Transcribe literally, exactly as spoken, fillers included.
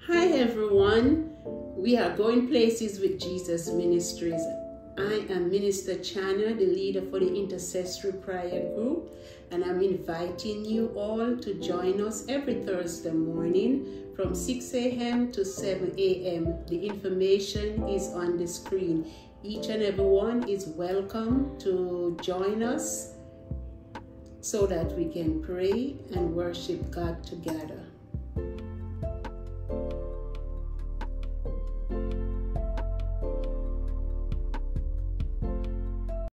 Hi everyone, we are going places with Jesus Ministries. I am Minister Chana, the leader for the Intercessory Prayer Group, and I'm inviting you all to join us every Thursday morning from six a m to seven a m The information is on the screen. Each and everyone is welcome to join us so that we can pray and worship God together.